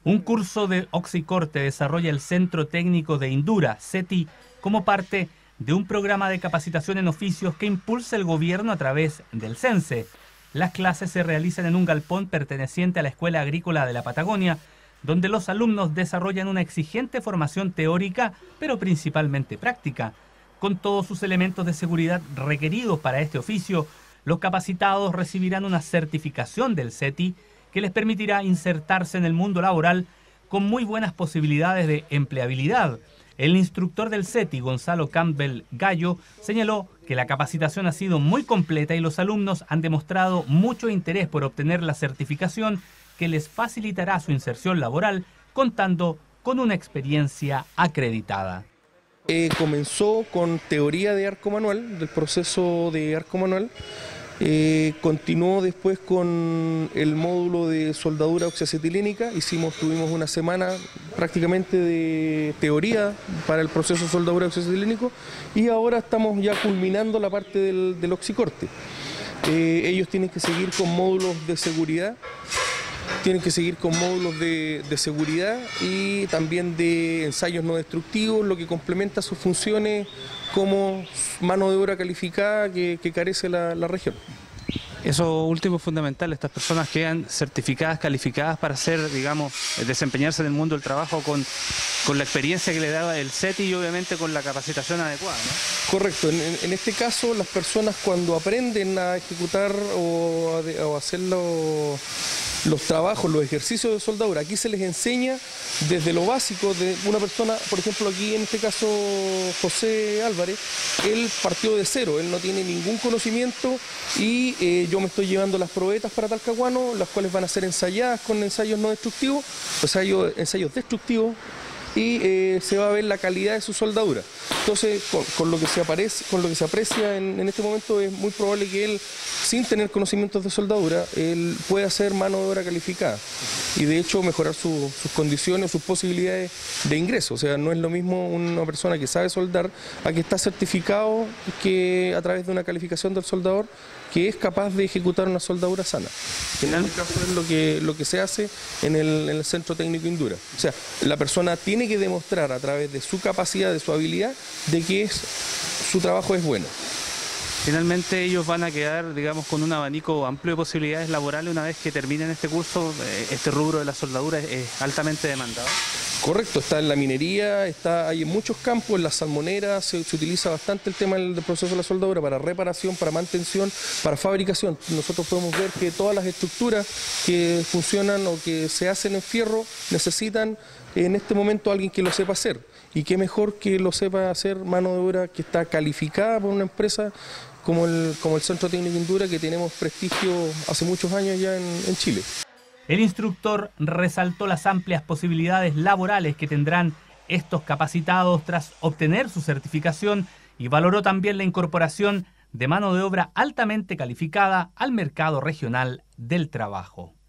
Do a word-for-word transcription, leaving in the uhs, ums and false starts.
Un curso de oxicorte desarrolla el Centro Técnico de Indura, CETI, como parte de un programa de capacitación en oficios que impulsa el gobierno a través del CENSE. Las clases se realizan en un galpón perteneciente a la Escuela Agrícola de la Patagonia, donde los alumnos desarrollan una exigente formación teórica, pero principalmente práctica. Con todos sus elementos de seguridad requeridos para este oficio, los capacitados recibirán una certificación del CETI que les permitirá insertarse en el mundo laboral con muy buenas posibilidades de empleabilidad. El instructor del CETI, Gonzalo Campbell Gallo, señaló que la capacitación ha sido muy completa y los alumnos han demostrado mucho interés por obtener la certificación que les facilitará su inserción laboral, contando con una experiencia acreditada. Eh, comenzó con teoría de arco manual, del proceso de arco manual. Eh, continuó después con el módulo de soldadura oxiacetilínica. Hicimos, tuvimos una semana prácticamente de teoría para el proceso de soldadura oxiacetilínico y ahora estamos ya culminando la parte del, del oxicorte. Eh, ellos tienen que seguir con módulos de seguridad, tienen que seguir con módulos de, de seguridad y también de ensayos no destructivos, lo que complementa sus funciones como mano de obra calificada que, que carece la, la región. Eso último es fundamental, estas personas quedan certificadas, calificadas para hacer, digamos, desempeñarse en el mundo del trabajo con, con la experiencia que le da el CETI y obviamente con la capacitación adecuada, ¿no? Correcto, en, en este caso las personas cuando aprenden a ejecutar o a, o a hacer los, los trabajos, los ejercicios de soldadura, aquí se les enseña desde lo básico de una persona, por ejemplo aquí en este caso José Álvarez, él partió de cero, él no tiene ningún conocimiento y eh, yo me estoy llevando las probetas para Talcahuano, las cuales van a ser ensayadas con ensayos no destructivos, ensayos, ensayos destructivos, y eh, se va a ver la calidad de su soldadura. Entonces, con, con, lo, que se aparece, con lo que se aprecia en, en este momento es muy probable que él, sin tener conocimientos de soldadura, él pueda hacer mano de obra calificada y de hecho mejorar su, sus condiciones, sus posibilidades de ingreso. O sea, no es lo mismo una persona que sabe soldar a que está certificado que a través de una calificación del soldador que es capaz de ejecutar una soldadura sana. En este caso es lo que, lo que se hace en el, en el Centro Técnico Indura. O sea, la persona tiene que demostrar a través de su capacidad, de su habilidad, de que es, su trabajo es bueno. Finalmente ellos van a quedar, digamos, con un abanico amplio de posibilidades laborales una vez que terminen este curso. Este rubro de la soldadura es altamente demandado. Correcto, está en la minería, está, hay en muchos campos, en las salmoneras, se, se utiliza bastante el tema del, del proceso de la soldadura para reparación, para mantención, para fabricación. Nosotros podemos ver que todas las estructuras que funcionan o que se hacen en fierro necesitan en este momento alguien que lo sepa hacer. Y qué mejor que lo sepa hacer mano de obra que está calificada por una empresa como el, como el Centro Técnico Indura, que tenemos prestigio hace muchos años ya en, en Chile. El instructor resaltó las amplias posibilidades laborales que tendrán estos capacitados tras obtener su certificación y valoró también la incorporación de mano de obra altamente calificada al mercado regional del trabajo.